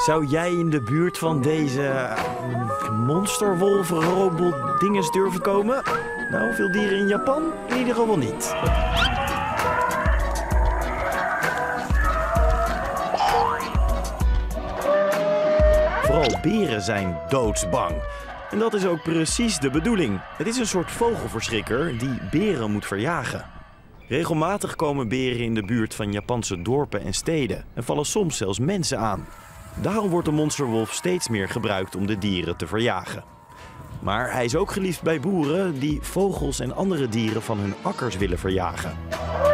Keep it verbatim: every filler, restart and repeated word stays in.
Zou jij in de buurt van deze uh, monsterwolf-robot dinges durven komen? Nou, veel dieren in Japan in ieder geval niet. Vooral beren zijn doodsbang. En dat is ook precies de bedoeling. Het is een soort vogelverschrikker die beren moet verjagen. Regelmatig komen beren in de buurt van Japanse dorpen en steden en vallen soms zelfs mensen aan. Daarom wordt de monsterwolf steeds meer gebruikt om de dieren te verjagen. Maar hij is ook geliefd bij boeren die vogels en andere dieren van hun akkers willen verjagen.